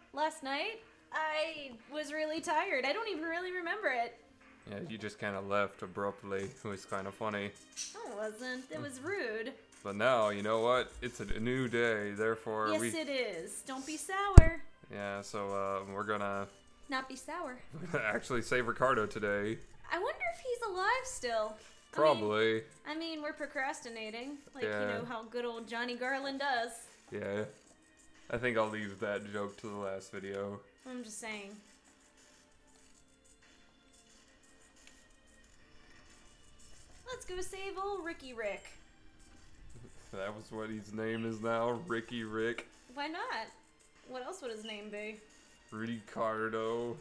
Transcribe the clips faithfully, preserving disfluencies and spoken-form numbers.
last night, I was really tired. I don't even really remember it. Yeah, you just kind of left abruptly. It was kind of funny. No, it wasn't. It was rude. But now, you know what? It's a new day, therefore Yes, we... it is. Don't be sour. Yeah, so uh, we're gonna Not be sour. actually save Ricardo today. I wonder if he's alive still. Probably. I mean, I mean we're procrastinating. Like, Yeah. you know how good old Johnny Garland does. Yeah. I think I'll leave that joke to the last video. I'm just saying. Let's go save old Ricky Rick. That was what his name is now, Ricky Rick. Why not? What else would his name be? Ricardo.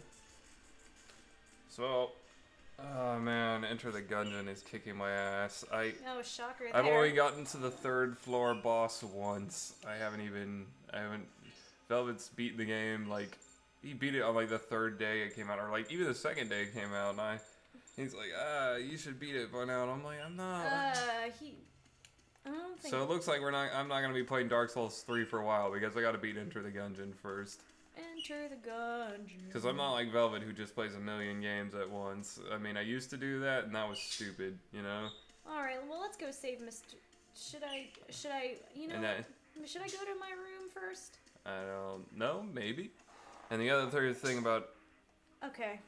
So, oh man, Enter the Gungeon is kicking my ass. I, Oh, shocker I've there. only gotten to the third floor boss once. I haven't even, I haven't, Velvet's beaten the game, like, he beat it on like the third day it came out, or like even the second day it came out, and I, he's like, ah, you should beat it by now, and I'm like, I'm not. Uh, he... I don't think... So it looks like we're not, I'm not going to be playing Dark Souls three for a while, because I got to beat Enter the Gungeon first. Enter the Gungeon. Because I'm not like Velvet, who just plays a million games at once. I mean, I used to do that, and that was stupid, you know? Alright, well, let's go save Mister... Should I... Should I... You know... And I, Should I go to my room first? I don't know, maybe. And the other third thing about... Okay.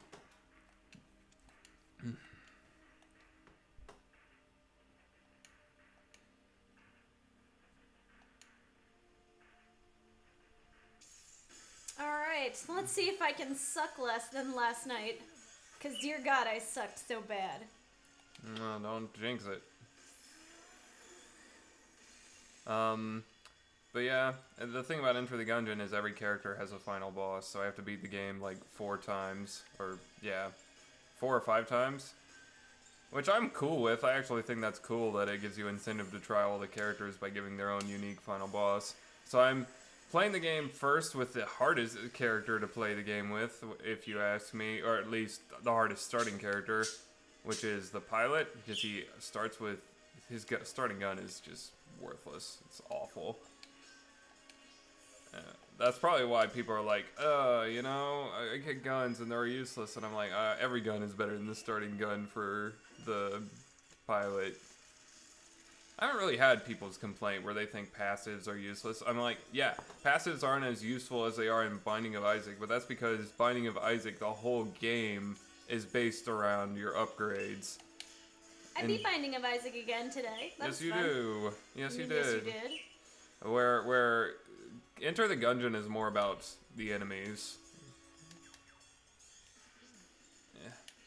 Alright, let's see if I can suck less than last night. Because, dear God, I sucked so bad. No, don't jinx it. Um, but yeah, the thing about Enter the Gungeon is every character has a final boss, so I have to beat the game like four times, or yeah, four or five times. Which I'm cool with. I actually think that's cool that it gives you incentive to try all the characters by giving their own unique final boss. So I'm playing the game first with the hardest character to play the game with, if you ask me, or at least the hardest starting character, which is the pilot, because he starts with, his gu- starting gun is just worthless. It's awful. Uh, that's probably why people are like, uh, you know, I, I get guns and they're useless, and I'm like, uh, every gun is better than the starting gun for the pilot. I haven't really had people's complaint where they think passives are useless. I'm like, yeah, passives aren't as useful as they are in Binding of Isaac, but that's because Binding of Isaac, the whole game, is based around your upgrades. I And- beat Binding of Isaac again today. That yes, was you fun. do. Yes, you Yes, did. you did. Where where Enter the Gungeon is more about the enemies. Yeah.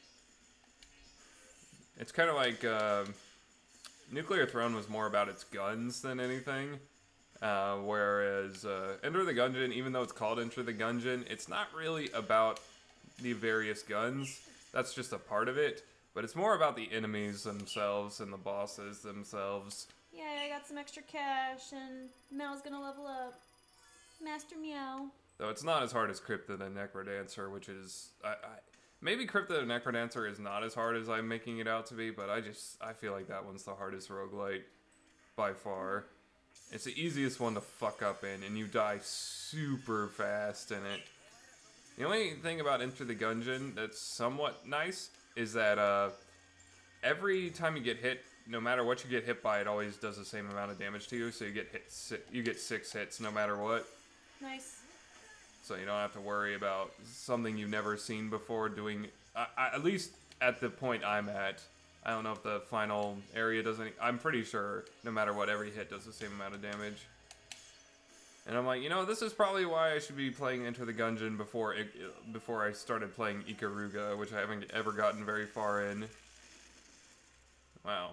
It's kind of like uh, Nuclear Throne was more about its guns than anything. Uh, whereas uh, Enter the Gungeon, even though it's called Enter the Gungeon, it's not really about the various guns. That's just a part of it. But it's more about the enemies themselves and the bosses themselves. Yeah, I got some extra cash, and Meow's gonna level up. Master Meow. Though it's not as hard as Cryptid the Necrodancer, which is... I, I, maybe Cryptid the Necrodancer is not as hard as I'm making it out to be, but I just... I feel like that one's the hardest roguelite by far. It's the easiest one to fuck up in, and you die super fast in it. The only thing about Enter the Gungeon that's somewhat nice is that uh, every time you get hit, no matter what you get hit by, it always does the same amount of damage to you. So you get hit, si you get six hits no matter what. Nice. So you don't have to worry about something you've never seen before doing. I, I, at least at the point I'm at, I don't know if the final area does any. I'm pretty sure no matter what, every hit does the same amount of damage. And I'm like, you know, this is probably why I should be playing Enter the Gungeon before it, before I started playing Ikaruga, which I haven't ever gotten very far in. Wow.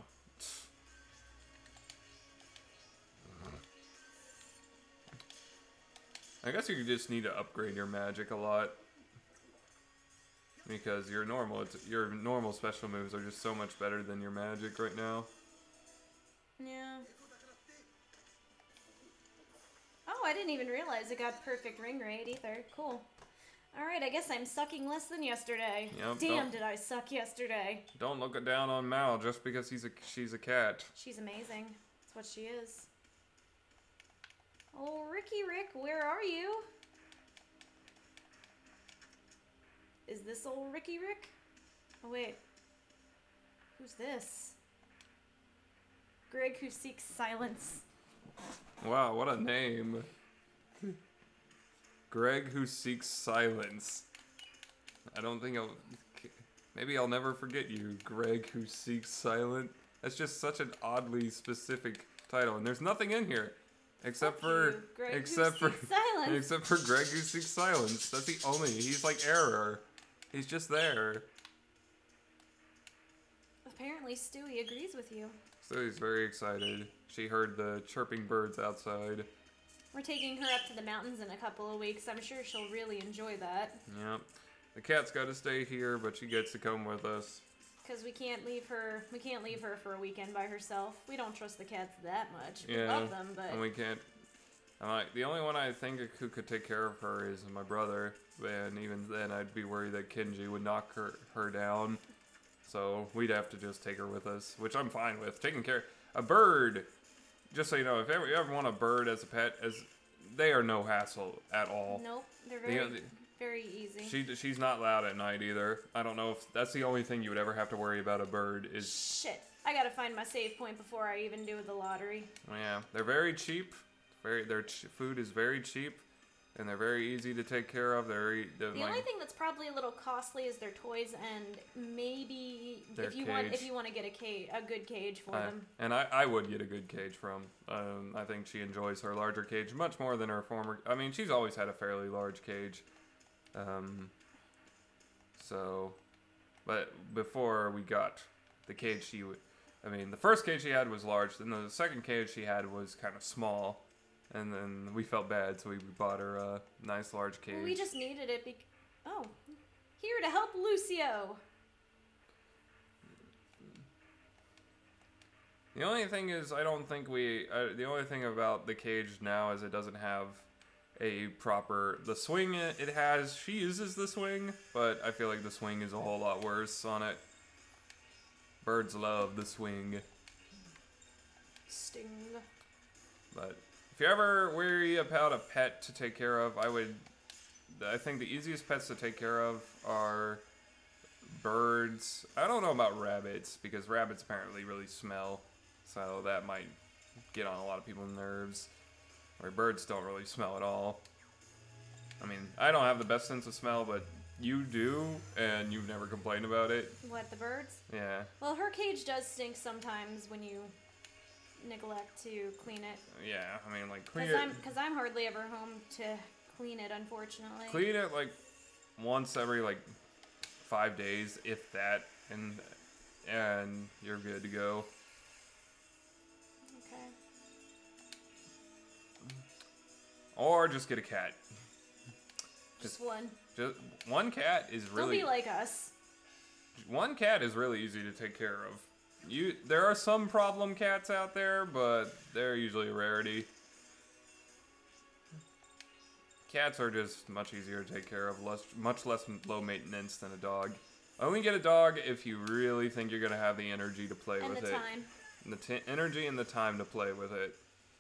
I guess you just need to upgrade your magic a lot. Because your normal, it's, your normal special moves are just so much better than your magic right now. Yeah. Oh, I didn't even realize it got perfect ring rate either. Cool. Alright, I guess I'm sucking less than yesterday. Yep, Damn, don't- did I suck yesterday. Don't look it down on Mal just because he's a she's a cat. She's amazing. That's what she is. Oh, Ricky Rick, where are you? Is this old Ricky Rick? Oh, wait. Who's this? Greg who seeks silence. Wow, what a name. Greg who seeks silence. I don't think I'll... Maybe I'll never forget you, Greg who seeks silence. That's just such an oddly specific title, and there's nothing in here. Except Fuck for... you, Greg except who for... seeks silence. Except for Greg who seeks silence. That's the only... He's like error. He's just there. Apparently Stewie agrees with you. So he's very excited. She heard the chirping birds outside. We're taking her up to the mountains in a couple of weeks. I'm sure she'll really enjoy that. Yep. The cat's got to stay here, but she gets to come with us. Because we can't leave her. We can't leave her for a weekend by herself. We don't trust the cats that much. We Yeah, love them, but and we can't. I'm like, the only one I think who could take care of her is my brother, and even then, I'd be worried that Kenji would knock her her down. So we'd have to just take her with us, which I'm fine with. Taking care a bird. Just so you know, if ever, you ever want a bird as a pet, as they are no hassle at all. nope, they're very, The- very easy. She she's not loud at night either. I don't know if that's the only thing you would ever have to worry about a bird is. Shit, I gotta find my save point before I even do the lottery. Yeah, they're very cheap. Very their ch food is very cheap, and they're very easy to take care of. They're very, they're The like, only thing that's probably a little costly is their toys, and maybe Their if you want cage. if you want to get a cage, a good cage for I- them. and I, I would get a good cage from. Um, I think she enjoys her larger cage much more than her former. I mean, she's always had a fairly large cage. Um, so, but before we got the cage, she would. I mean, the first cage she had was large. Then the second cage she had was kind of small, and then we felt bad, so we bought her a nice large cage. We just needed it. Be oh, here to help Lucio. The only thing is, I don't think we. Uh, the only thing about the cage now is it doesn't have a proper. The swing it, it has. She uses the swing, but I feel like the swing is a whole lot worse on it. Birds love the swing, Sting. but if you're ever worried about a pet to take care of, I would. I think the easiest pets to take care of are birds. I don't know about rabbits because rabbits apparently really smell. So that might get on a lot of people's nerves. Or birds don't really smell at all. I mean, I don't have the best sense of smell, but you do, and you've never complained about it. What, the birds? Yeah. Well, her cage does stink sometimes when you neglect to clean it. Yeah, I mean, like, clean Because it. I'm, cause I'm hardly ever home to clean it, unfortunately. Clean it, like, once every, like, five days, if that, and, and you're good to go. Okay. Or just get a cat. Just one. Just one cat is really Don't be like us. one cat is really easy to take care of. You there are some problem cats out there, but they're usually a rarity. Cats are just much easier to take care of, less much less low maintenance than a dog. Only get a dog if you really think you're gonna have the energy to play And with the it. time. And the t energy and the time to play with it.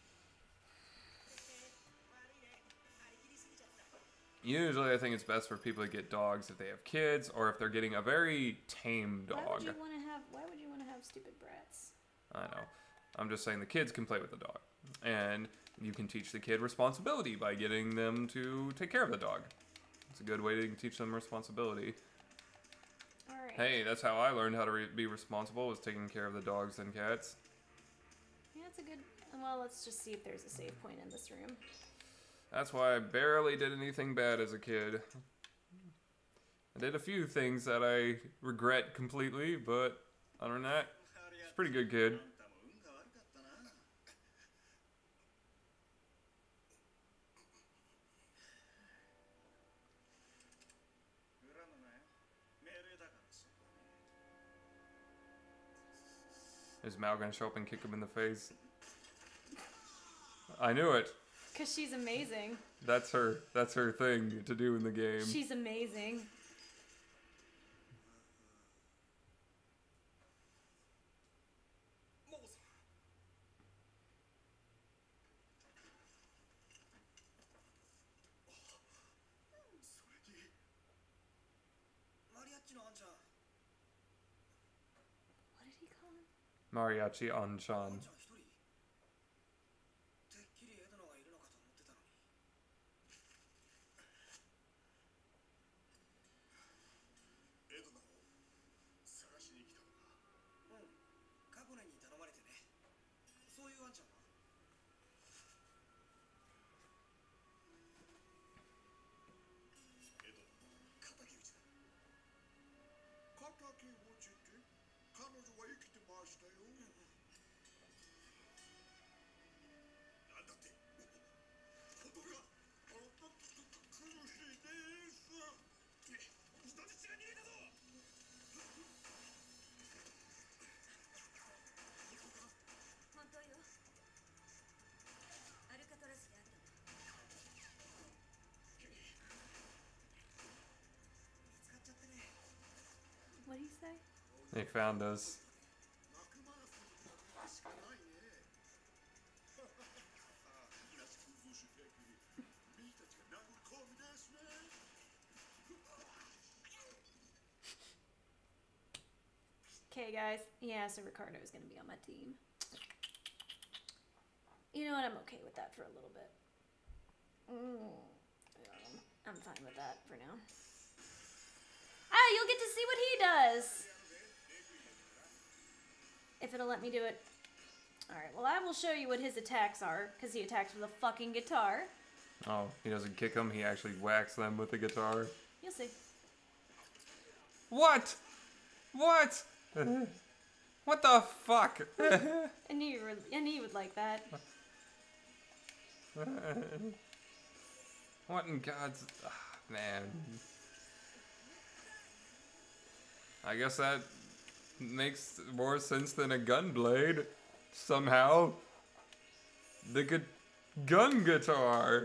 Usually, I think it's best for people to get dogs if they have kids or if they're getting a very tame dog. Why would you want to have? Why would you want to have stupid brats? I know. I'm just saying the kids can play with the dog. And you can teach the kid responsibility by getting them to take care of the dog. It's a good way to teach them responsibility. All right. Hey, that's how I learned how to re be responsible, was taking care of the dogs and cats. Yeah, it's a good. Well, let's just see if there's a save point in this room. That's why I barely did anything bad as a kid. I did a few things that I regret completely, but other than that, it's a pretty good kid. Is Mal gonna show up and kick him in the face? I knew it. Cause she's amazing. That's her. That's her thing to do in the game. She's amazing. What did he call him? Mariachi Anchan. What did he say? They found us. Okay, guys. Yeah, so Ricardo is going to be on my team. You know what? I'm okay with that for a little bit. Mm. Yeah, I'm fine with that for now. Ah, you'll get to see what he does. If it'll let me do it. Alright, well, I will show you what his attacks are, because he attacks with a fucking guitar. Oh, he doesn't kick them, he actually whacks them with the guitar. You'll see. What? What? What the fuck? I knew you were, I knew you would like that. What in God's... Ah, man. I guess that makes more sense than a gun blade. Somehow. The gu gun guitar.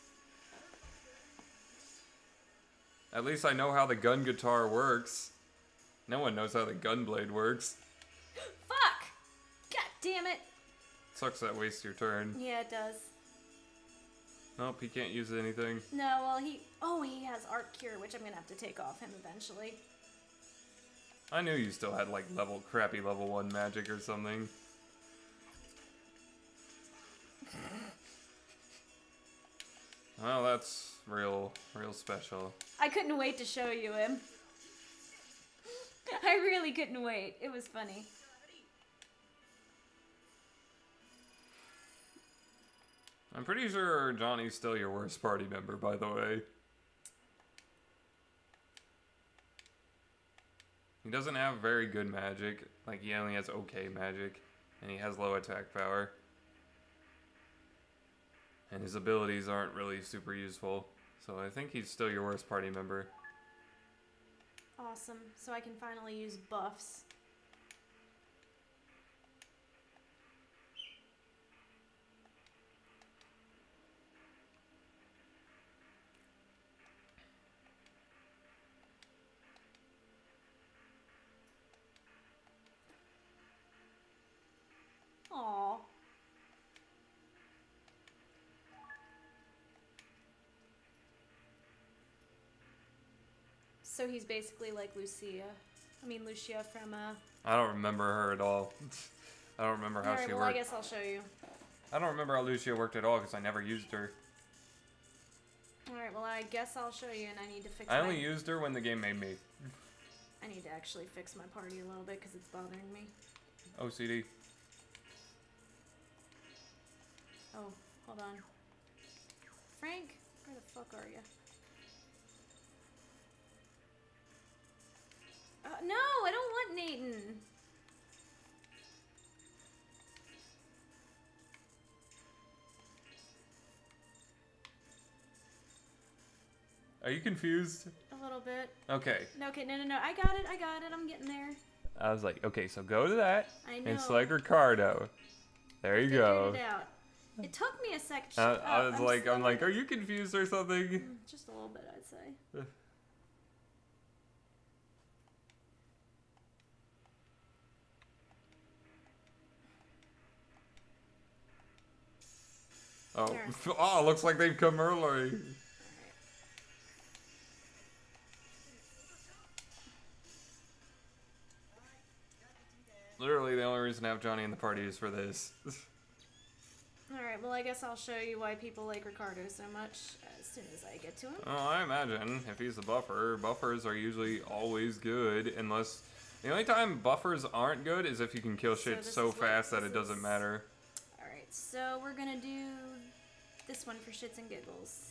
At least I know how the gun guitar works. No one knows how the gun blade works. Fuck! God damn it! Sucks that wastes your turn. Yeah, it does. Nope, he can't use anything. No, well, he... Oh, he has Art Cure, which I'm gonna have to take off him eventually. I knew you still had, like, level crappy level one magic or something. Well, that's real, real special. I couldn't wait to show you him. I really couldn't wait. It was funny. I'm pretty sure Johnny's still your worst party member, by the way. He doesn't have very good magic. Like, he only has okay magic. And he has low attack power. And his abilities aren't really super useful. So I think he's still your worst party member. Awesome. So I can finally use buffs. Aww. So he's basically like Lucia. I mean Lucia from uh I don't remember her at all. I don't remember how Alright, she well worked. I guess I'll show you. I don't remember how Lucia worked at all because I never used her. Alright, well I guess I'll show you, and I need to fix I my... only used her when the game made me. I need to actually fix my party a little bit because it's bothering me. O C D. Oh, hold on. Frank, where the fuck are you? Uh, no, I don't want Nathan. Are you confused? A little bit. Okay. No, okay, no, no, no. I got it. I got it. I'm getting there. I was like, okay, so go to that I know. and select Ricardo. There you go. Figured it out. It took me a second. Uh, Shut I up. was I'm like, I'm slowly- like, are you confused or something? Mm, Just a little bit, I'd say. Oh, There. oh, looks like they've come early. reason to have Johnny in the party is for this. Alright, well I guess I'll show you why people like Ricardo so much as soon as I get to him. Oh, I imagine if he's the buffer, buffers are usually always good unless... The only time buffers aren't good is if you can kill shit So so, this is what fast that this it doesn't is. matter. Alright, so we're gonna do this one for shits and giggles.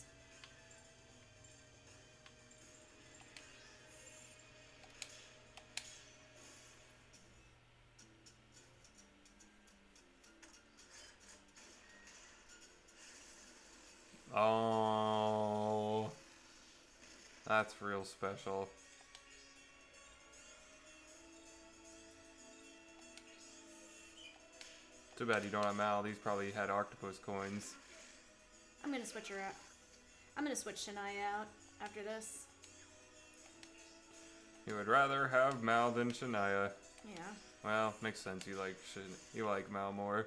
Oh, that's real special. Too bad you don't have Mal. These probably had octopus coins. I'm gonna switch her out. I'm gonna switch Shania out after this. You would rather have Mal than Shania. Yeah. Well, makes sense. You like Shan you like Mal more.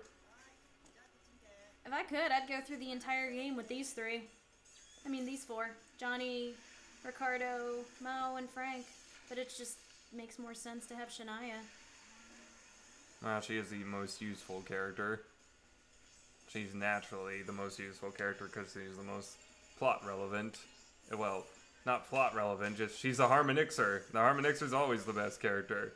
If I could, I'd go through the entire game with these three. I mean, these four. Johnny, Ricardo, Mo, and Frank. But it just makes more sense to have Shania. Well, she is the most useful character. She's naturally the most useful character because she's the most plot relevant. Well, not plot relevant, just she's a Harmonixer. The Harmonixer's always the best character.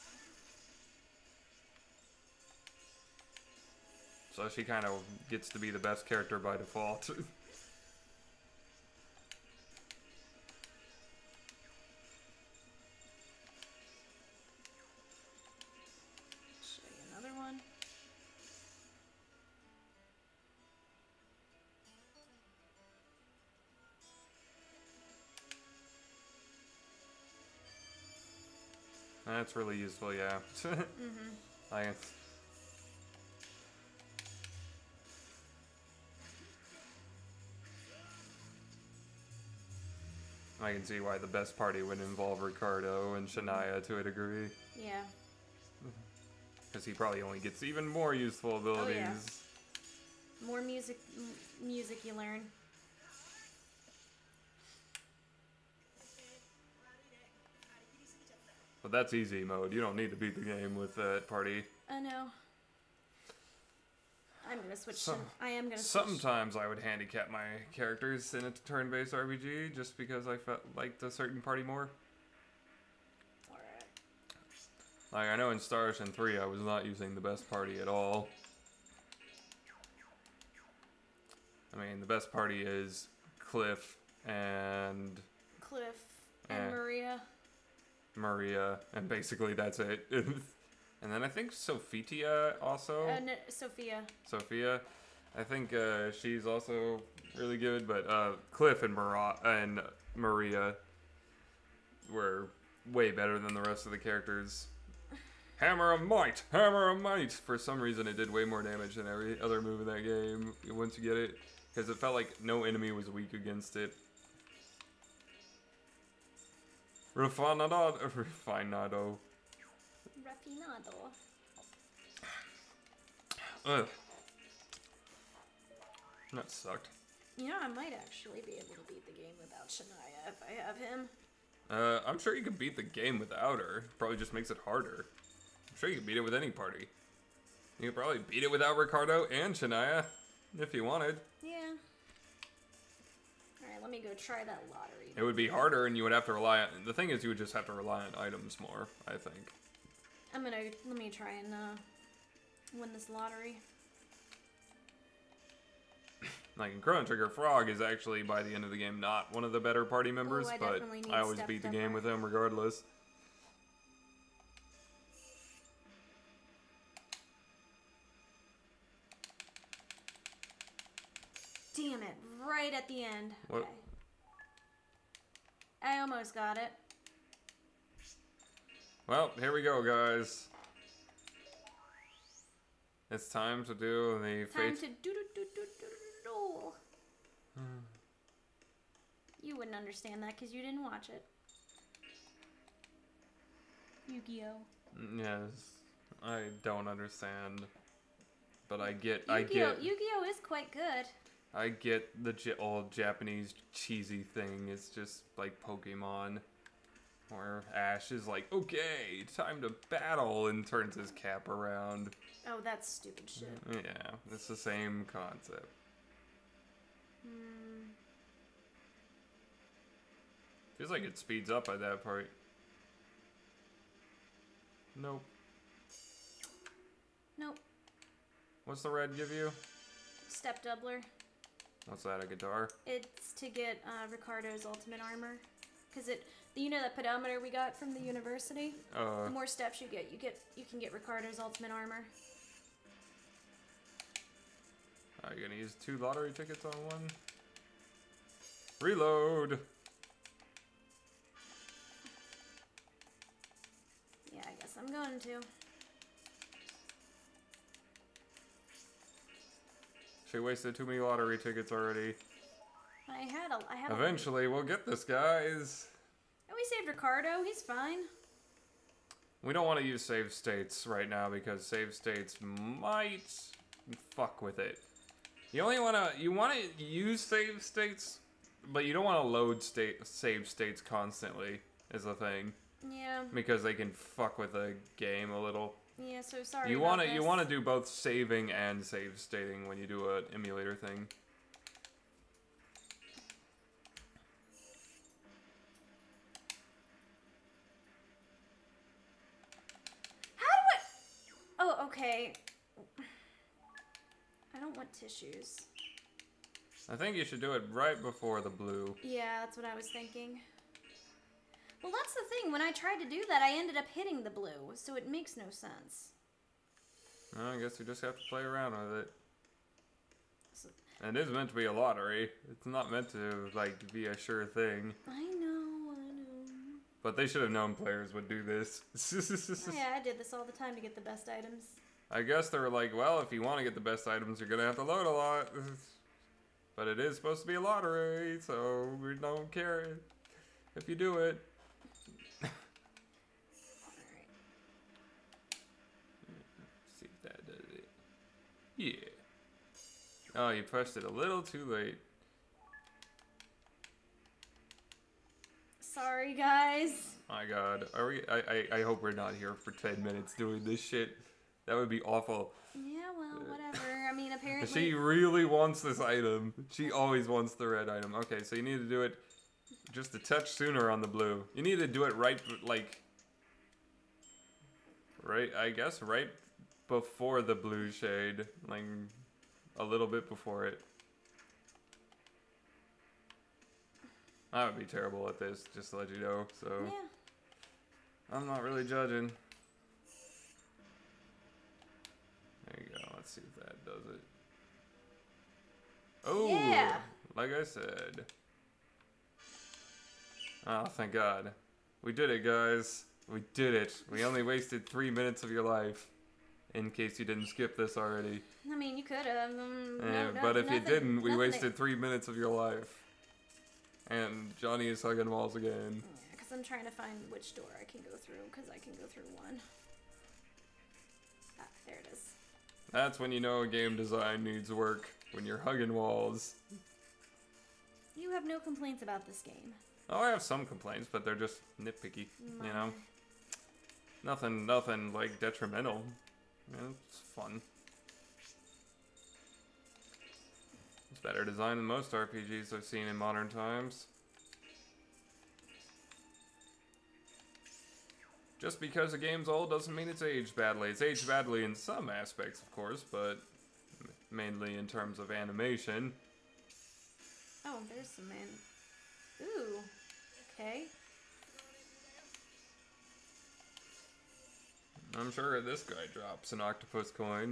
So she kind of gets to be the best character by default. Show you another one. That's really useful, yeah. Mm-hmm. I I can see why the best party would involve Ricardo and Shania to a degree. Yeah. Because he probably only gets even more useful abilities. Oh, yeah. More music, m music you learn. But that's easy mode. You don't need to beat the game with that party. I know. I'm gonna switch. Some- Some, I am gonna. Switch. Sometimes I would handicap my characters in a turn-based R P G just because I felt liked a certain party more. Alright. Like, I know in Star Ocean three I was not using the best party at all. I mean, the best party is Cliff and Cliff and Eh. Maria. Maria, and basically that's it. And then I think Sophitia also. Uh, no, Sophia. Sophia. I think uh, she's also really good, but uh, Cliff and, Mara- and Maria were way better than the rest of the characters. Hammer of Might! Hammer of Might! For some reason it did way more damage than every other move in that game once you get it, because it felt like no enemy was weak against it. Refinado. Refinado. Refinado. Ugh. That sucked. You know, I might actually be able to beat the game without Shania if I have him. Uh, I'm sure you can beat the game without her. Probably just makes it harder. I'm sure you can beat it with any party. You could probably beat it without Ricardo and Shania, if you wanted. Yeah. Alright, let me go try that lottery. It would be harder, and you would have to rely on... The thing is, you would just have to rely on items more, I think. I'm gonna, let me try and, uh, win this lottery. Like, in Chrono Trigger, Frog is actually, by the end of the game, not one of the better party members, I but definitely need I always Step beat the Depper. game with him regardless. Damn it, right at the end. What? Okay. I almost got it. Well, here we go, guys. It's time to do the Time fate. to do do do do do do. You wouldn't understand that because you didn't watch it. Yu-Gi-Oh. Yes, I don't understand, but I get, I Yu-Gi-Oh! get, Yu-Gi-Oh is quite good. I get the j- old Japanese cheesy thing. It's just like Pokemon. Where Ash is like, okay, time to battle, and turns his cap around. Oh, that's stupid shit. Yeah, it's the same concept. Hmm. Feels like it speeds up at that point. Nope. Nope. What's the red give you? Step doubler. What's that, a guitar? It's to get uh, Ricardo's ultimate armor. Because it, you know that pedometer we got from the university? Uh, The more steps you get, you get, you can get Ricardo's ultimate armor. are you gonna use two lottery tickets on one? Reload! Yeah, I guess I'm going to. She wasted too many lottery tickets already. I had a, I had. Eventually, we'll get this, guys. A, we saved Ricardo. He's fine. We don't want to use save states right now because save states might fuck with it. You only want to you want to use save states, but you don't want to load state save states constantly. Is the thing. Yeah. Because they can fuck with the game a little. Yeah. So sorry. You want want to you want to do both saving and save stating when you do an emulator thing. Oh, okay. I don't want tissues. I think you should do it right before the blue. Yeah, that's what I was thinking. Well, that's the thing. When I tried to do that, I ended up hitting the blue, so it makes no sense. Well, I guess you just have to play around with it. So, And it is meant to be a lottery. It's not meant to, like, be a sure thing. I know, I know. But they should have known players would do this. Oh, yeah, I did this all the time to get the best items. I guess they were like, well, if you want to get the best items, you're going to have to load a lot. But it is supposed to be a lottery, so we don't care if you do it. Alright. See if that does it. Yeah. Oh, you pressed it a little too late. Sorry, guys. My God, are we? I, I I hope we're not here for ten minutes doing this shit. That would be awful. Yeah, well, whatever. I mean, apparently... She really wants this item. She always wants the red item. Okay, so you need to do it just a touch sooner on the blue. You need to do it right, like... Right, I guess right before the blue shade. Like, a little bit before it. I would be terrible at this, just to let you know, so... Yeah. I'm not really judging. There you go, let's see if that does it. Oh! Yeah. Like I said. Oh, thank God. We did it, guys. We did it. We only wasted three minutes of your life. In case you didn't skip this already. I mean, you could have. Um, Eh, no, no, but if nothing, you didn't, we nothing wasted three minutes of your life. And Johnny is hugging walls again. Yeah, because I'm trying to find which door I can go through, because I can go through one. Ah, there it is. That's when you know a game design needs work. When you're hugging walls. You have no complaints about this game. Oh, I have some complaints, but they're just nitpicky, you know? Minor. Nothing, nothing, like, detrimental. Yeah, it's fun. It's better design than most R P Gs I've seen in modern times. Just because a game's old doesn't mean it's aged badly. It's aged badly in some aspects, of course, but mainly in terms of animation. Oh, there's some man. Ooh. Okay. I'm sure this guy drops an octopus coin.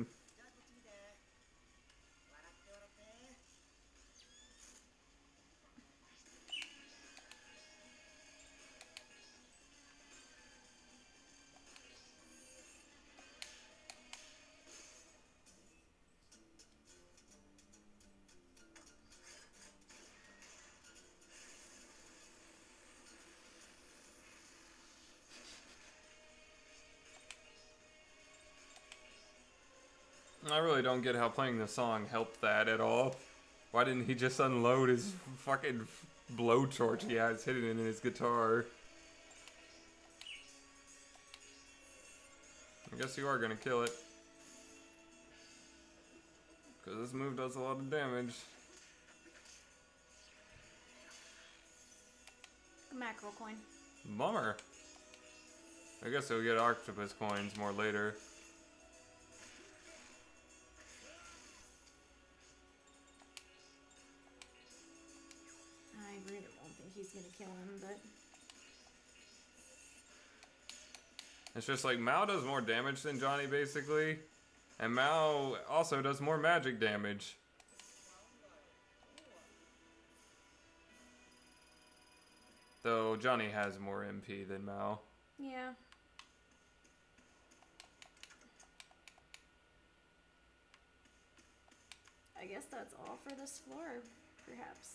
I really don't get how playing the song helped that at all. Why didn't he just unload his fucking blowtorch he has hidden in his guitar? I guess you are gonna kill it. Because this move does a lot of damage. A mackerel coin. Bummer. I guess he'll get octopus coins more later. I really don't think he's gonna kill him, but... It's just like Mao does more damage than Johnny, basically. And Mao also does more magic damage. Though Johnny has more M P than Mao. Yeah. I guess that's all for this floor, perhaps.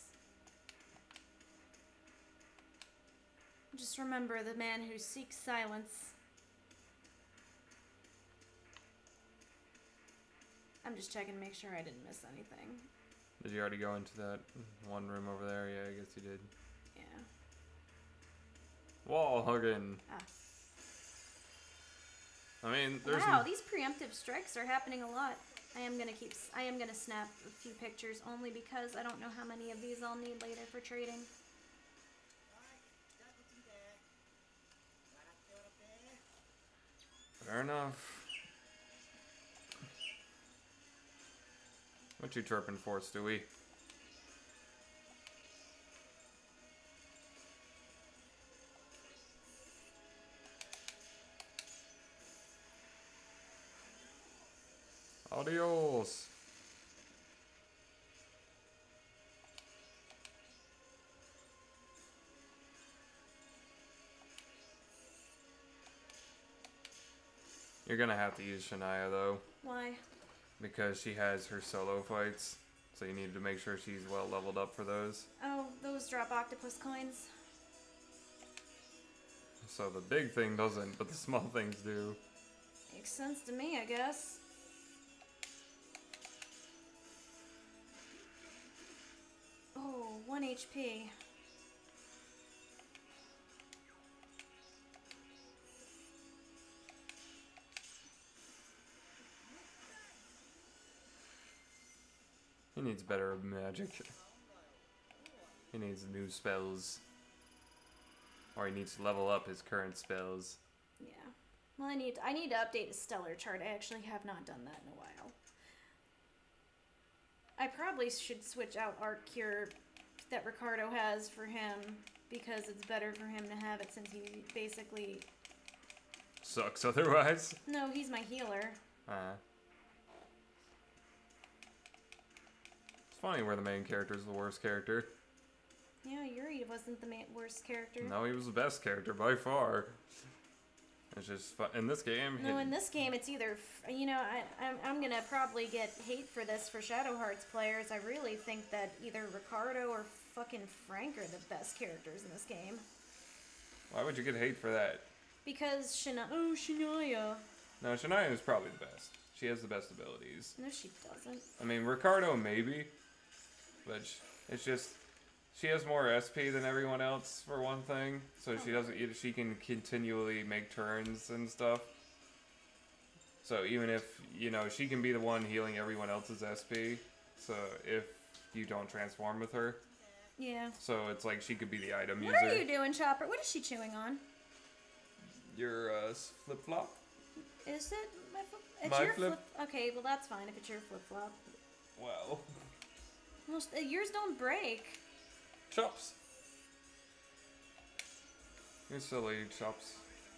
Just remember the man who seeks silence. I'm just checking to make sure I didn't miss anything. Did you already go into that one room over there? Yeah, I guess you did. Yeah. Wall hugging. Ah. I mean, there's... Wow, these preemptive strikes are happening a lot. I am gonna keep... I am gonna snap a few pictures only because I don't know how many of these I'll need later for trading. Fair enough. What you chirping for, Stewie? Adios. You're gonna have to use Shania though. Why? Because she has her solo fights. So you need to make sure she's well leveled up for those. Oh, those drop octopus coins. So the big thing doesn't, but the small things do. Makes sense to me, I guess. Oh, one H P. He needs better magic. He needs new spells. Or he needs to level up his current spells. Yeah. Well, I need I need to update his stellar chart. I actually have not done that in a while. I probably should switch out Art Cure that Ricardo has for him because it's better for him to have it since he basically... Sucks otherwise. No, he's my healer. Uh. It's funny where the main character is the worst character. Yeah, Yuri wasn't the ma- worst character. No, he was the best character by far. It's just fun. In this game... No, it, in this game, it's either... F- you know, I, I'm, I'm going to probably get hate for this for Shadow Hearts players. I really think that either Ricardo or fucking Frank are the best characters in this game. Why would you get hate for that? Because Shania... Oh, Shania. No, Shania is probably the best. She has the best abilities. No, she doesn't. I mean, Ricardo maybe. But sh- it's just... She has more S P than everyone else, for one thing. So she doesn't. She can continually make turns and stuff. So even if, you know, she can be the one healing everyone else's S P. So if you don't transform with her. Yeah. So it's like she could be the item What user. are you doing, Chopper? What is she chewing on? Your uh, flip-flop? Is it my flip? It's My your flip- flip. Okay, well that's fine if it's your flip-flop. Well. Well, uh, yours don't break. Chops. You're silly, Chops.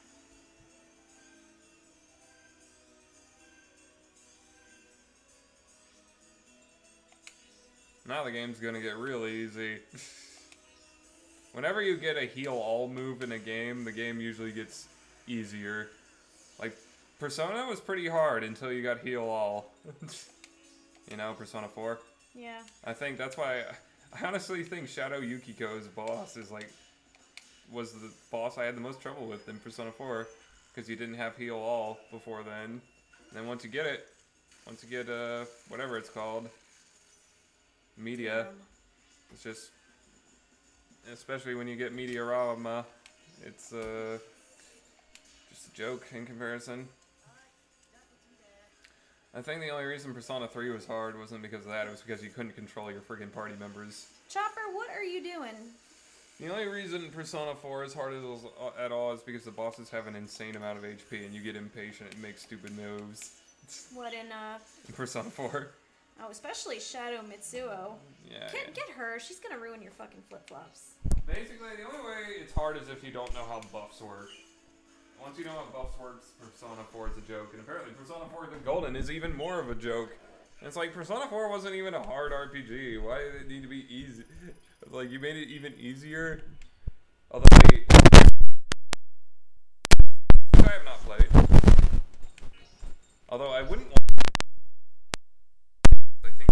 Now the game's gonna get real easy. Whenever you get a heal all move in a game, the game usually gets easier. Like, Persona was pretty hard until you got heal all. You know, Persona four? Yeah. I think that's why... I, I honestly think Shadow Yukiko's boss is like... was the boss I had the most trouble with in Persona four. Because you didn't have heal all before then. And then once you get it, once you get, uh, whatever it's called... Media. Um, It's just... Especially when you get Meteorama, it's, uh... just a joke in comparison. I think the only reason Persona three was hard wasn't because of that. It was because you couldn't control your freaking party members. Chopper, what are you doing? The only reason Persona four is hard at all is because the bosses have an insane amount of H P and you get impatient and make stupid moves. What, in, uh... In Persona four? Oh, especially Shadow Mitsuo. Yeah, Get, yeah. get her. She's gonna ruin your fucking flip-flops. Basically, the only way it's hard is if you don't know how buffs work. Once you know how buffs works, Persona four is a joke. And apparently Persona four The Golden is even more of a joke. And it's like, Persona four wasn't even a hard R P G. Why did it need to be easy? Like, you made it even easier? Although I... I have not played. Although I wouldn't want... I think...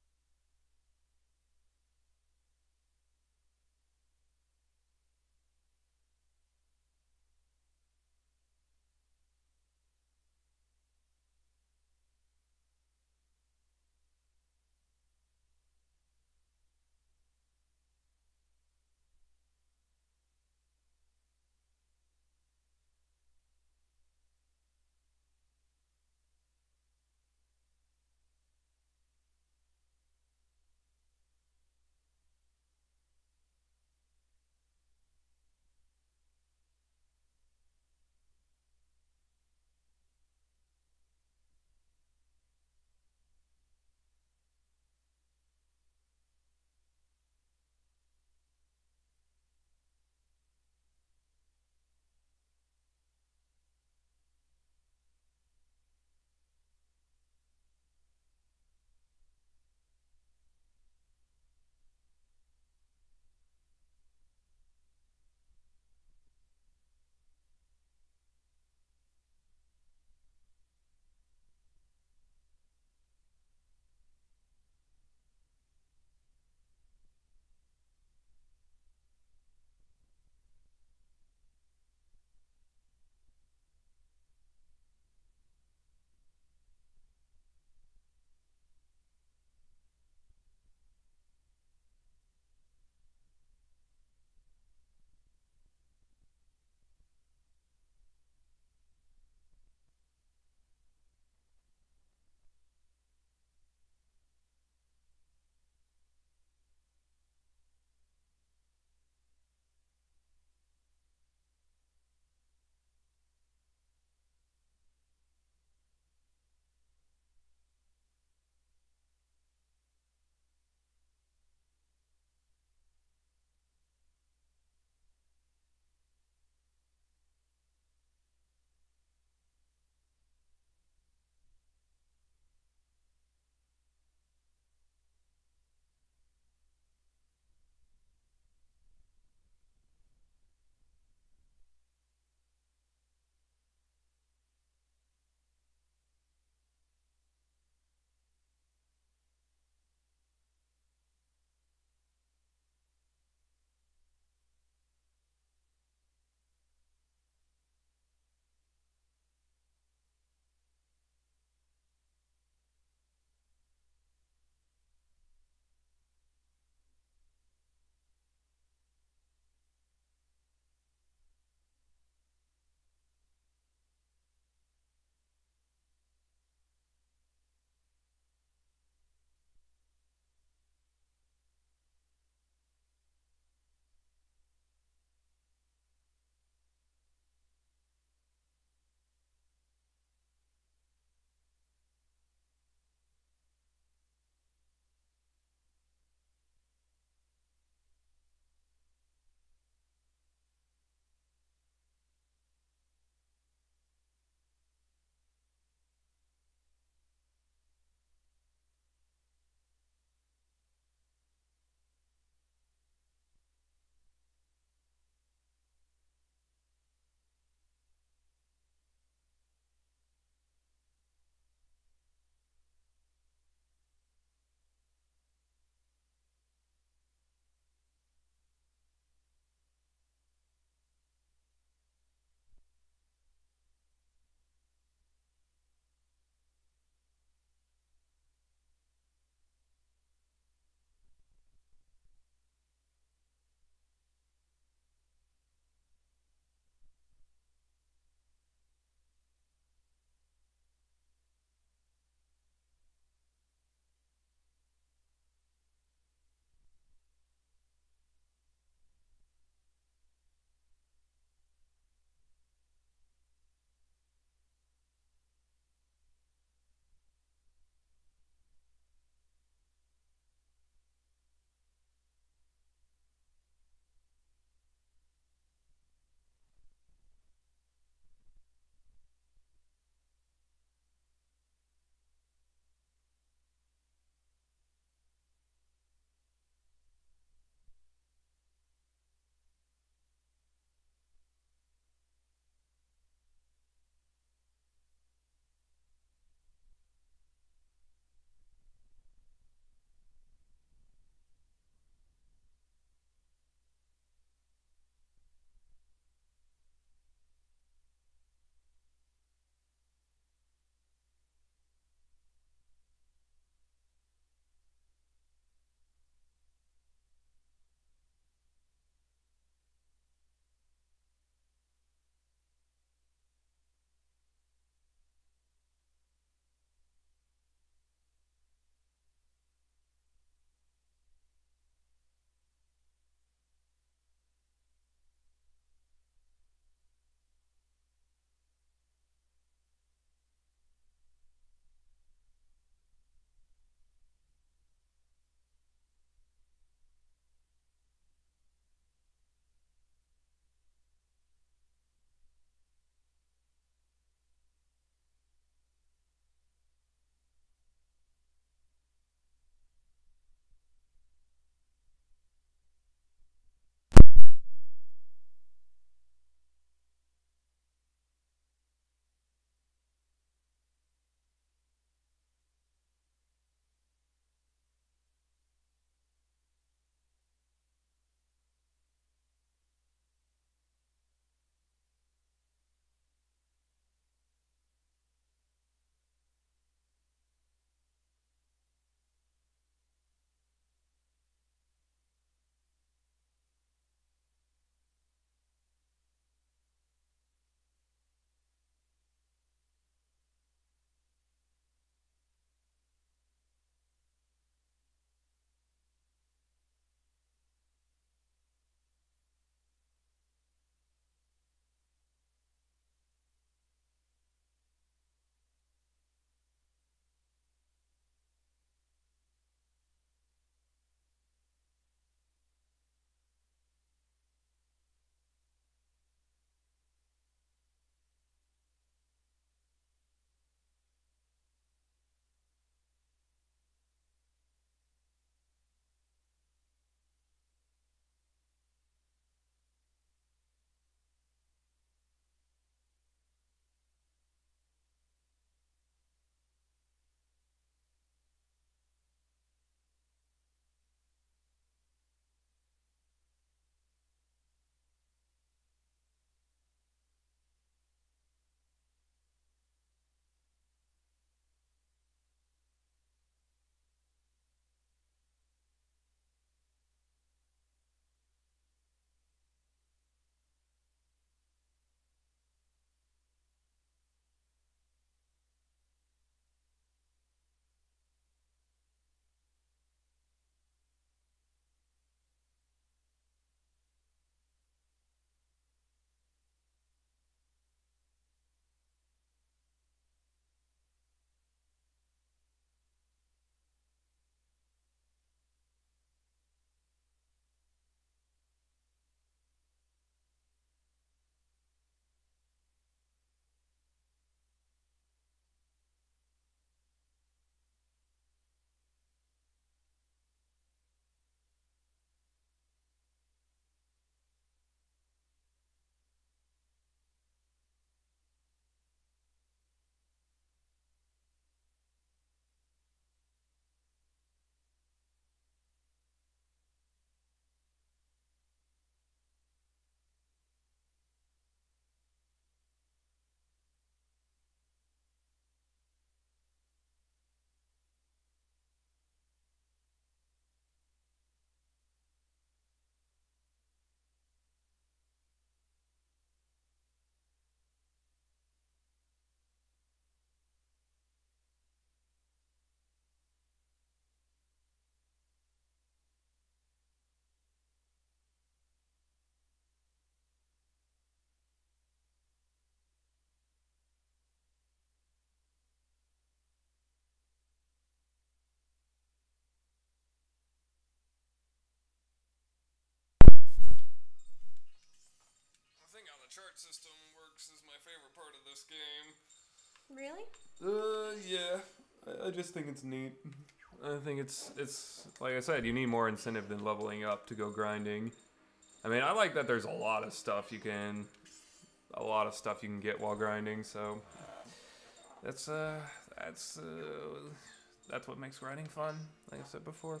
the chart system works is my favorite part of this game. Really? Uh, yeah. I, I just think it's neat. I think it's, it's, like I said, you need more incentive than leveling up to go grinding. I mean, I like that there's a lot of stuff you can, a lot of stuff you can get while grinding, so that's, uh, that's, uh, that's what makes grinding fun, like I said before.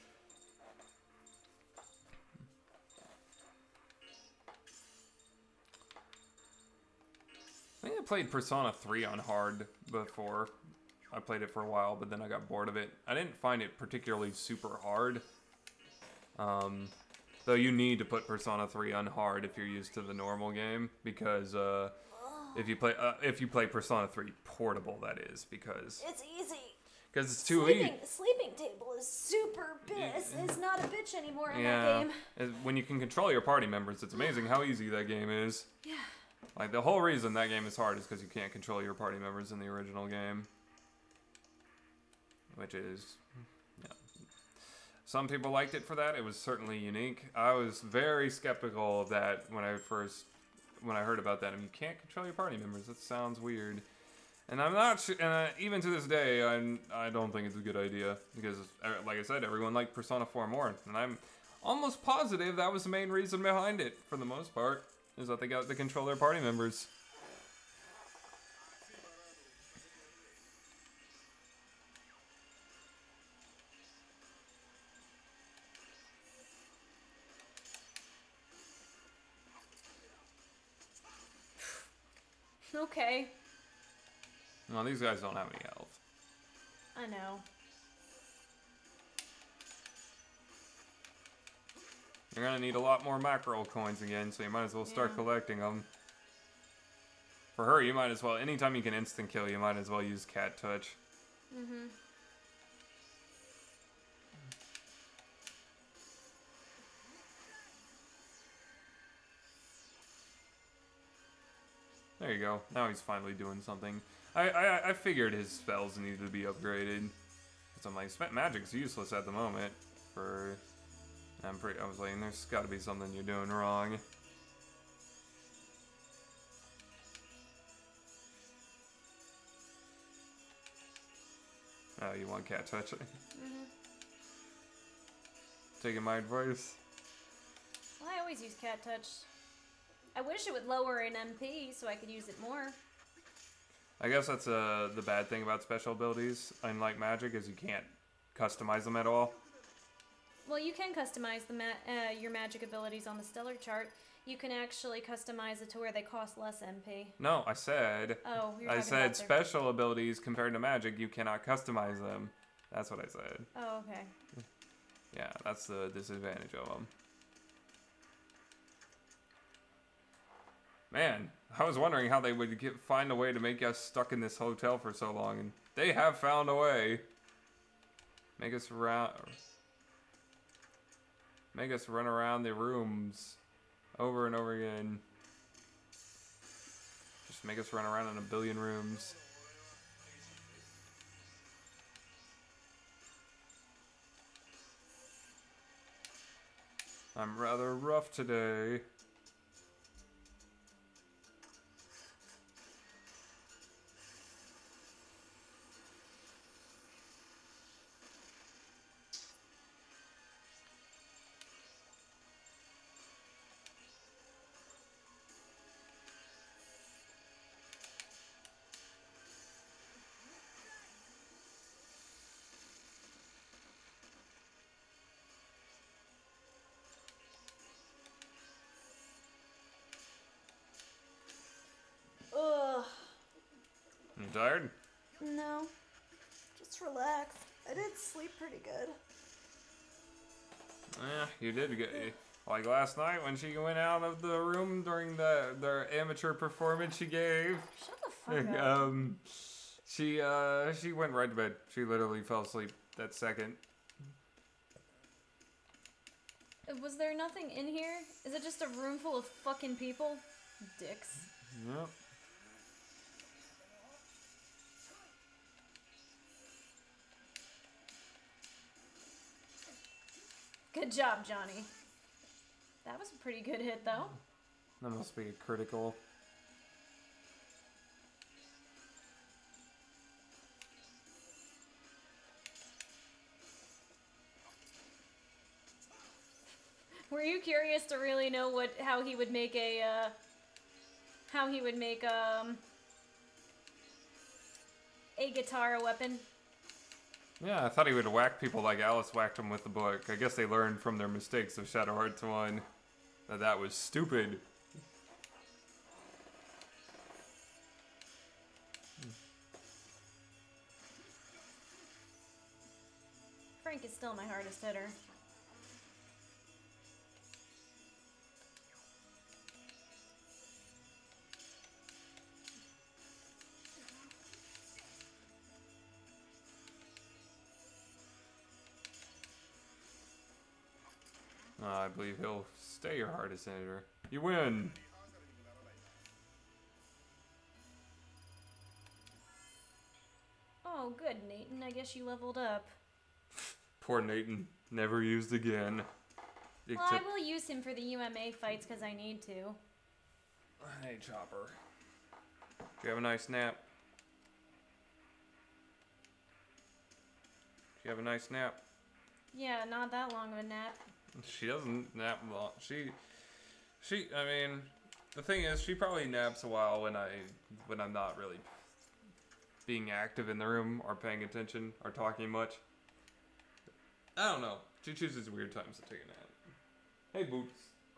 I think I played Persona three on hard before. I played it for a while, but then I got bored of it. I didn't find it particularly super hard. Um, though you need to put Persona three on hard if you're used to the normal game, because uh, if you play uh, if you play Persona three portable, that is, because it's easy. Because it's too sleeping, easy. Sleeping table is super biz. It's not a bitch anymore in yeah. that game. When you can control your party members, it's amazing how easy that game is. Yeah. Like, the whole reason that game is hard is because you can't control your party members in the original game. Which is, yeah. Some people liked it for that. It was certainly unique. I was very skeptical of that when I first, when I heard about that. I mean, you can't control your party members. That sounds weird. And I'm not sure, and uh, even to this day, I'm, I don't think it's a good idea. Because, like I said, everyone liked Persona four more. And I'm almost positive that was the main reason behind it, for the most part. Is that they got to control their party members. Okay. Well, these guys don't have any health. I know. You're gonna need a lot more mackerel coins again, so you might as well start yeah. collecting them. For her, you might as well, anytime you can instant kill, you might as well use cat touch. Mm-hmm. There you go. Now he's finally doing something. I I, I figured his spells needed to be upgraded. Cause I'm like, magic's useless at the moment. For I'm pretty. I was like, there's got to be something you're doing wrong. Oh, you want cat touch? Mm-hmm. Taking my advice. Well, I always use cat touch. I wish it would lower an M P so I could use it more. I guess that's uh, the bad thing about special abilities, unlike magic, is you can't customize them at all. Well, you can customize the ma uh, your magic abilities on the stellar chart. You can actually customize it to where they cost less M P. No, I said. Oh, you're I talking said about their... special abilities compared to magic, you cannot customize them. That's what I said. Oh, okay. Yeah, that's the disadvantage of them. Man, I was wondering how they would get, find a way to make us stuck in this hotel for so long, and they have found a way. Make us round, make us run around the rooms over and over again. Just make us run around in a billion rooms. I'm rather rough today. Ugh. You tired? No. Just relax. I did sleep pretty good. Yeah, you did get like last night when she went out of the room during the the amateur performance she gave. Shut the fuck up. um, she uh she went right to bed. She literally fell asleep that second. Was there nothing in here? Is it just a room full of fucking people? Dicks. Yep. Good job, Johnny. That was a pretty good hit, though. That must be a critical. Were you curious to really know what how he would make a uh, how he would make um a guitar a weapon? Yeah, I thought he would whack people like Alice whacked him with the book. I guess they learned from their mistakes of Shadow Hearts one that that was stupid. Frank is still my hardest hitter. Uh, I believe he'll stay your hardest hitter. You win! Oh, good, Nathan. I guess you leveled up. Poor Nathan. Never used again. Well, I will use him for the U M A fights because I need to. Hey, Chopper. Did you have a nice nap? Did you have a nice nap? Yeah, not that long of a nap. She doesn't nap long. She, she. I mean, the thing is, she probably naps a while when I, when I'm not really being active in the room or paying attention or talking much. I don't know. She chooses weird times to take a nap. Hey, Boots.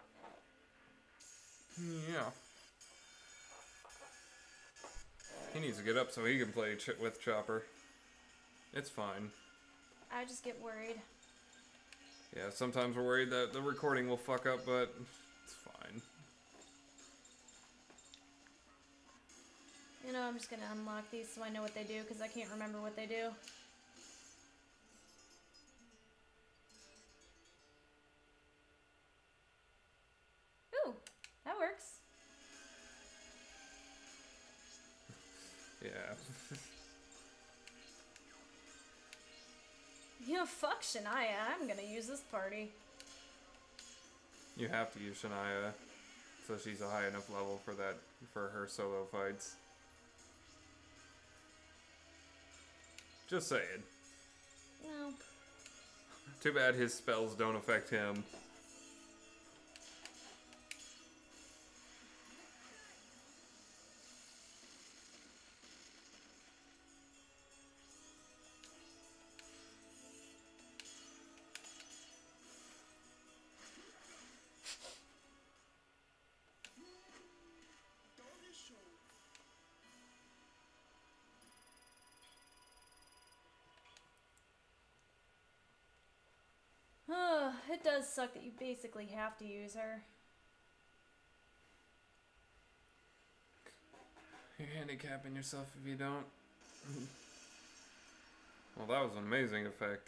Yeah. He needs to get up so he can play ch with Chopper. It's fine. I just get worried. Yeah, sometimes we're worried that the recording will fuck up, but it's fine. You know, I'm just gonna unlock these so I know what they do, because I can't remember what they do. Ooh, that works. Yeah. You know, fuck Shania. I'm gonna use this party. You have to use Shania, so she's a high enough level for that, for her solo fights. Just saying. No. Too bad his spells don't affect him. It does suck that you basically have to use her. You're handicapping yourself if you don't. Well, that was an amazing effect.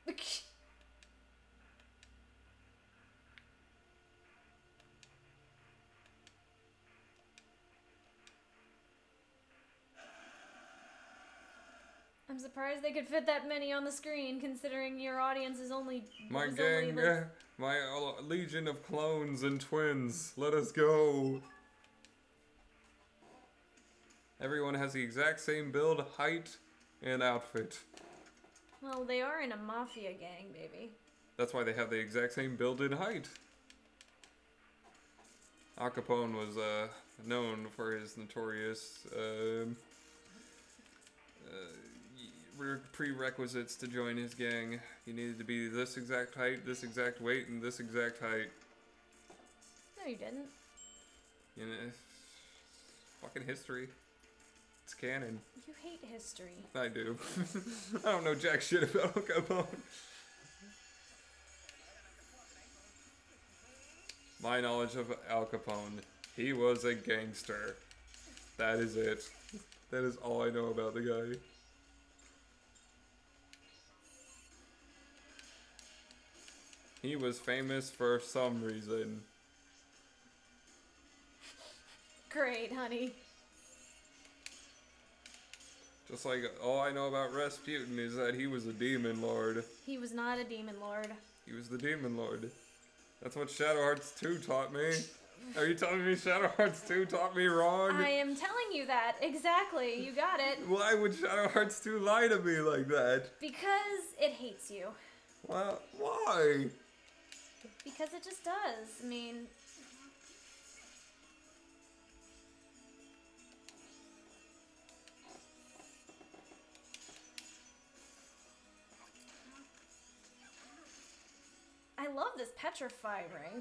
I'm surprised they could fit that many on the screen, considering your audience is only... My is gang, only like... my uh, legion of clones and twins, let us go. Everyone has the exact same build, height, and outfit. Well, they are in a mafia gang, baby. That's why they have the exact same build and height. Al Capone was uh, known for his notorious uh, uh, prerequisites to join his gang. You needed to be this exact height, this exact weight, and this exact height. No, you didn't. You know, fucking history. It's canon. You hate history. I do. I don't know jack shit about Al Capone. My knowledge of Al Capone, he was a gangster. That is it. That is all I know about the guy. He was famous for some reason. Great, honey. Just like all I know about Rasputin is that he was a demon lord. He was not a demon lord. He was the demon lord. That's what Shadow Hearts two taught me. Are you telling me Shadow Hearts two taught me wrong? I am telling you that. Exactly. You got it. Why would Shadow Hearts two lie to me like that? Because it hates you. Well, why? Because it just does. I mean... I love this petrified ring.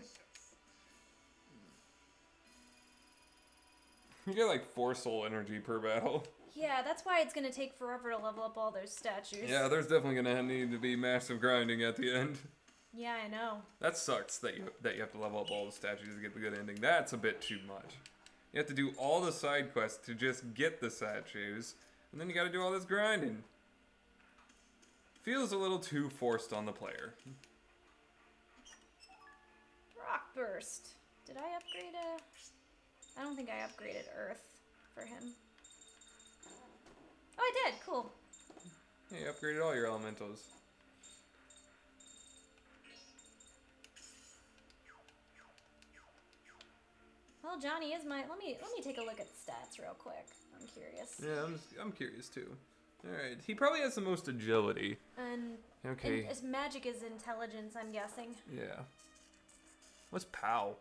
You get like four soul energy per battle. Yeah, that's why it's gonna take forever to level up all those statues. Yeah, there's definitely gonna need to be massive grinding at the end. Yeah, I know. That sucks that you that you have to level up all the statues to get the good ending. That's a bit too much. You have to do all the side quests to just get the statues, and then you gotta do all this grinding. Feels a little too forced on the player. Rock Burst. Did I upgrade a... I don't think I upgraded Earth for him. Oh, I did. Cool. Yeah, you upgraded all your elementals. Well, Johnny is my... Let me let me take a look at the stats real quick. I'm curious. Yeah, I'm, I'm curious too. Alright, he probably has the most agility. And... Okay. And his magic is intelligence, I'm guessing. Yeah. What's POW?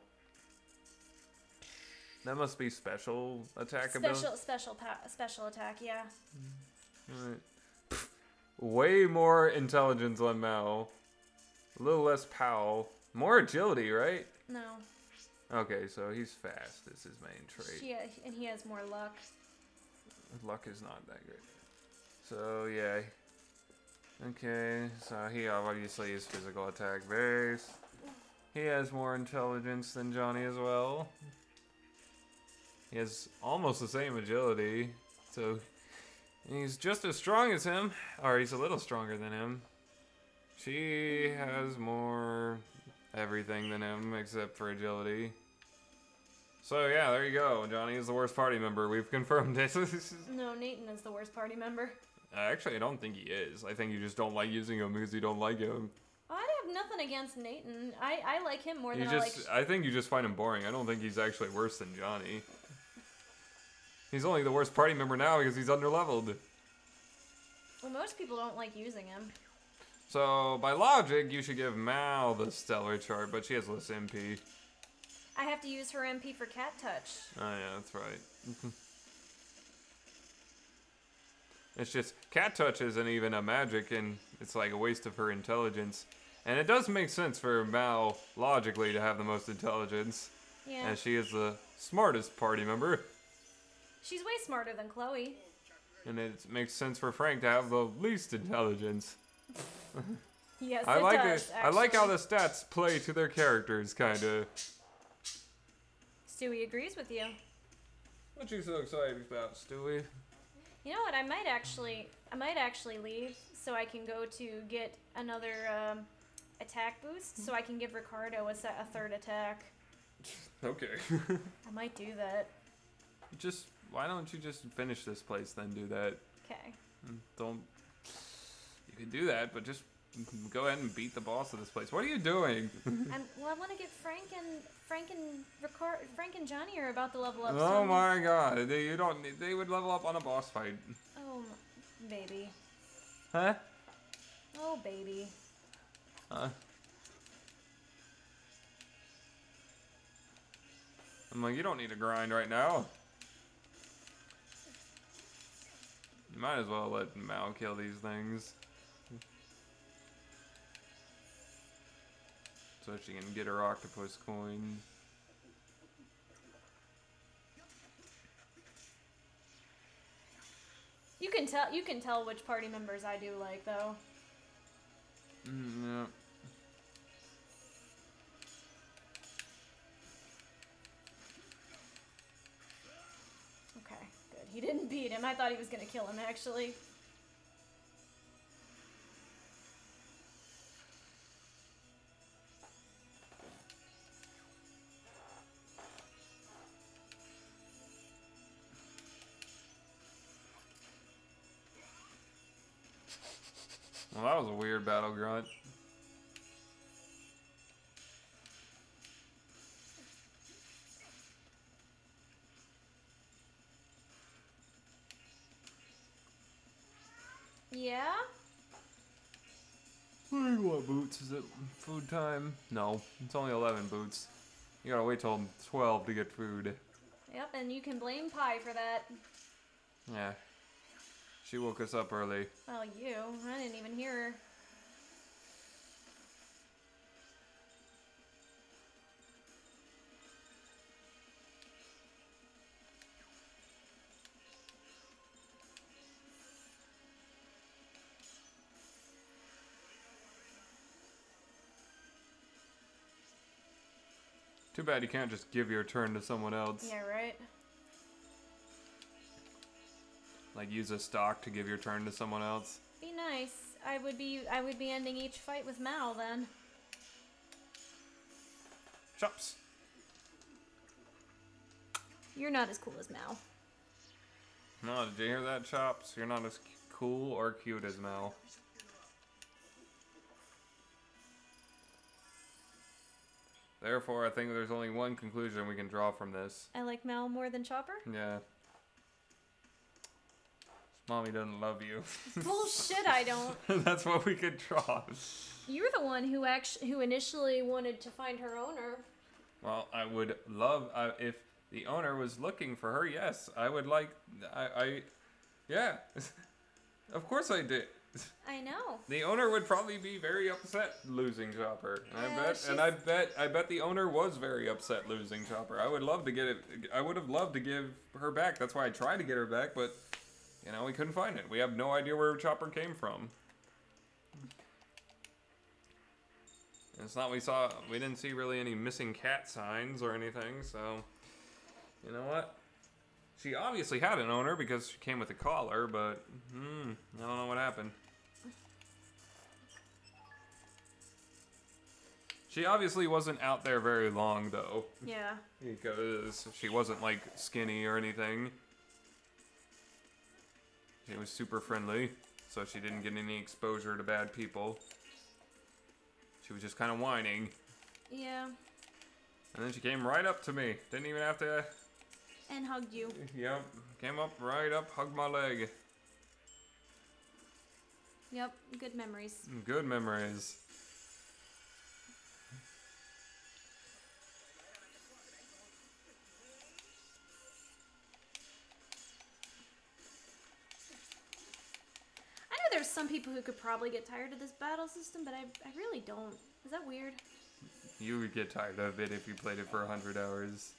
That must be special attack ability? Special, special, pa- special attack, yeah. Alright. Way more intelligence on Mao. A little less POW. More agility, right? No. Okay, so he's fast. Is his main trait. Yeah, and he has more luck. Luck is not that great. So, yeah. Okay, so he obviously is physical attack based. He has more intelligence than Johnny as well. He has almost the same agility, so he's just as strong as him, or he's a little stronger than him. She has more everything than him, except for agility. So yeah, there you go. Johnny is the worst party member. We've confirmed it. No, Nathan is the worst party member. Actually, I don't think he is. I think you just don't like using him because you don't like him. I have nothing against Nathan. I, I like him more You than just, I like... I think you just find him boring. I don't think he's actually worse than Johnny. He's only the worst party member now because he's underleveled. Well, most people don't like using him. So, by logic, you should give Mal the stellar chart, but she has less M P. I have to use her M P for Cat Touch. Oh yeah, that's right. It's just, Cat Touch isn't even a magic, and it's like a waste of her intelligence. And it does make sense for Mal, logically, to have the most intelligence. Yeah. As she is the smartest party member. She's way smarter than Chloe. And it makes sense for Frank to have the least intelligence. Yes, I it like does, it. I like how actually. the stats play to their characters, kinda. Stewie agrees with you. What you so excited about, Stewie? You know what? I might actually, I might actually leave so I can go to get another um, attack boost, so I can give Ricardo a, se- a third attack. Okay. I might do that. Just, why don't you just finish this place, then do that? Okay. Don't, you can do that, but just go ahead and beat the boss of this place. What are you doing? I'm, well, I want to get Frank and Frank and Ricard, Frank and Johnny are about to level up. Oh so my god, they, you don't, need- they would level up on a boss fight. Oh, baby. Huh? Oh, baby. Huh? I'm like, you don't need to grind right now. You might as well let Mao kill these things. So she can get her octopus coin. You can tell. You can tell which party members I do like, though. Mm, yeah. Okay, good. He didn't beat him. I thought he was gonna kill him, actually. Well, that was a weird battle grunt. Boots, is it food time? No, it's only eleven, Boots. You gotta wait till twelve to get food. Yep, and you can blame Pie for that. Yeah. She woke us up early. Oh, you. I didn't even hear her. Too bad you can't just give your turn to someone else. Yeah, right? Like use a stock to give your turn to someone else. Be nice. I would be I would be ending each fight with Mal then. Chops. You're not as cool as Mal. No, did you hear that, Chops? You're not as cool or cute as Mal. Therefore, I think there's only one conclusion we can draw from this. I like Mal more than Chopper? Yeah. Mommy doesn't love you. Bullshit, I don't. That's what we could draw. You're the one who actually who initially wanted to find her owner. Well, I would love uh, if the owner was looking for her. Yes, I would like. I, I yeah. Of course I did. I know. The owner would probably be very upset losing Chopper. And Yeah, I bet she's- and I bet I bet the owner was very upset losing Chopper. I would love to get it I would have loved to give her back. That's why I tried to get her back, but you know, we couldn't find it. We have no idea where Chopper came from. It's not we saw we didn't see really any missing cat signs or anything, so you know what? She obviously had an owner because she came with a collar, but hmm, I don't know what happened. She obviously wasn't out there very long, though. Yeah. Because she wasn't, like, skinny or anything. She was super friendly, so she didn't get any exposure to bad people. She was just kind of whining. Yeah. And then she came right up to me. Didn't even have to... And hugged you. Yep. Came up, right up, hugged my leg. Yep. Good memories. Good memories. I know there's some people who could probably get tired of this battle system, but I, I really don't. Is that weird? You would get tired of it if you played it for a hundred hours.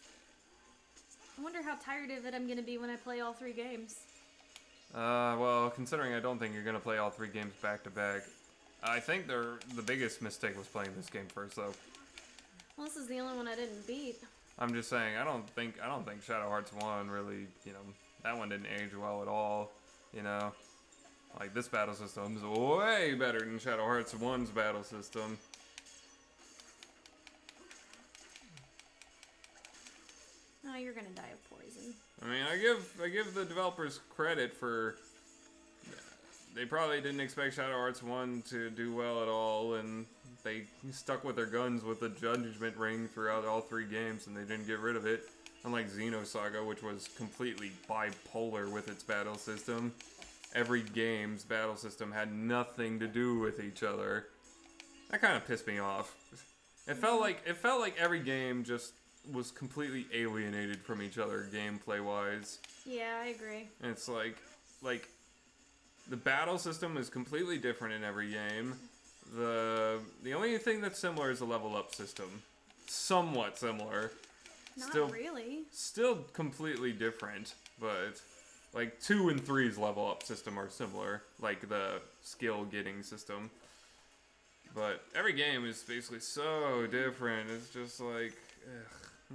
I wonder how tired of it I'm going to be when I play all three games. Uh, well, considering I don't think you're gonna play all three games back to back, I think the the biggest mistake was playing this game first, though. Well, this is the only one I didn't beat. I'm just saying, I don't think I don't think Shadow Hearts one really, you know, that one didn't age well at all. You know, like this battle system's way better than Shadow Hearts one's battle system. Oh, you're gonna die of poison. I mean, I give I give the developers credit for they probably didn't expect Shadow Hearts one to do well at all, and they stuck with their guns with the Judgment Ring throughout all three games, and they didn't get rid of it. Unlike Xenosaga, which was completely bipolar with its battle system. Every game's battle system had nothing to do with each other. That kind of pissed me off. It felt like it felt like every game just was completely alienated from each other gameplay wise. Yeah, I agree. And it's like like the battle system is completely different in every game. The the only thing that's similar is the level up system. Somewhat similar. Not Still really. Still completely different, but like two and three's level up system are similar, like the skill getting system. But every game is basically so different. It's just like ugh.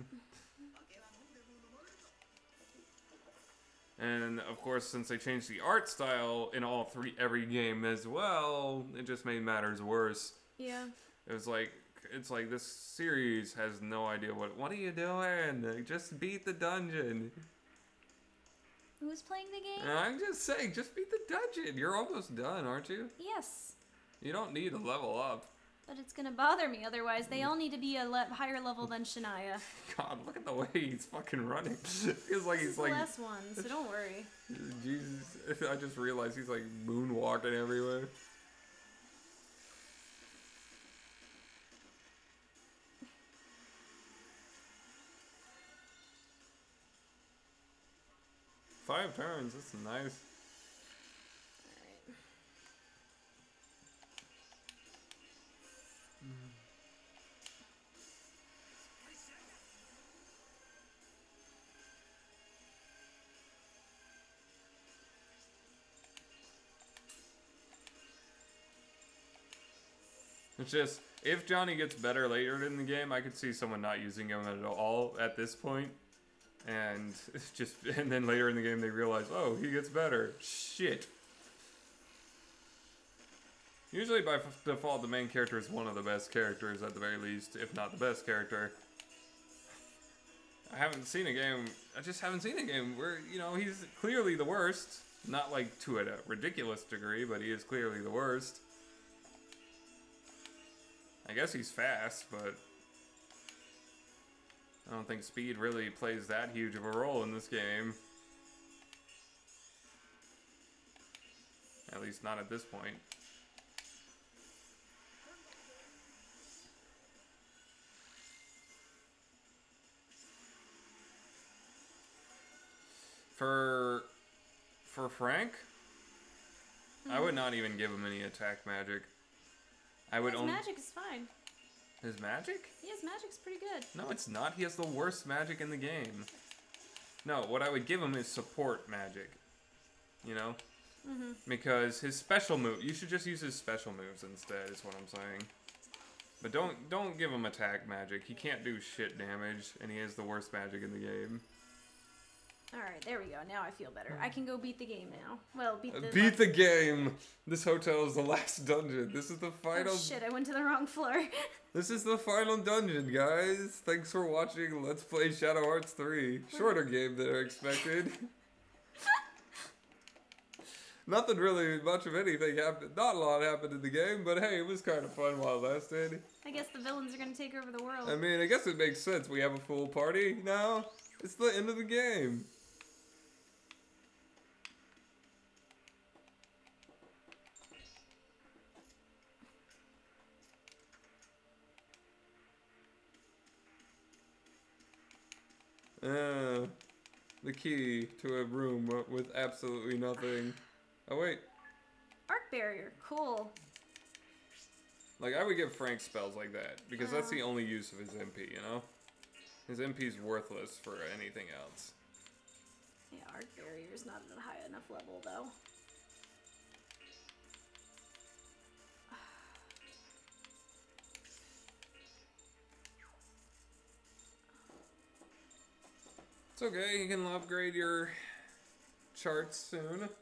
And of course, since they changed the art style in all three every game as well, it just made matters worse. Yeah. It was like it's like this series has no idea what what are you doing? Just beat the dungeon. Who's playing the game? And I'm just saying, just beat the dungeon. You're almost done, aren't you? Yes. You don't need to level up. But it's gonna bother me otherwise. They all need to be a le higher level than Shania. God, look at the way he's fucking running. Feels like This he's is the like last one, so don't worry. Jesus. I just realized he's like moonwalking everywhere. five turns. That's nice. Alright. It's just, if Johnny gets better later in the game, I could see someone not using him at all at this point. And it's just, and then later in the game they realize, oh, he gets better. Shit. Usually by default, the main character is one of the best characters at the very least, if not the best character. I haven't seen a game, I just haven't seen a game where, you know, he's clearly the worst. Not like to a ridiculous degree, but he is clearly the worst. I guess he's fast, but I don't think speed really plays that huge of a role in this game. At least not at this point. For for Frank, mm-hmm. I would not even give him any attack magic. I would His only... magic is fine. His magic? Yeah, his magic's pretty good. No, it's not. He has the worst magic in the game. No, what I would give him is support magic. You know? Mm-hmm. Because his special move... You should just use his special moves instead, is what I'm saying. But don't don't give him attack magic. He can't do shit damage, and he has the worst magic in the game. Alright, there we go. Now I feel better. I can go beat the game now. Well, beat the... Beat the game! This hotel is the last dungeon. This is the final... Oh shit, I went to the wrong floor. This is the final dungeon, guys. Thanks for watching Let's Play Shadow Hearts three. Shorter game than I expected. Nothing really much of anything happened. Not a lot happened in the game, but hey, it was kind of fun while it lasted. I guess the villains are gonna take over the world. I mean, I guess it makes sense. We have a full party now. It's the end of the game. Uh, the key to a room with absolutely nothing. Oh wait. Arc barrier, cool. Like, I would give Frank spells like that, because uh, that's the only use of his M P, you know? His M P's worthless for anything else. Yeah, arc barrier's not at a high enough level, though. It's okay, you can upgrade your charts soon.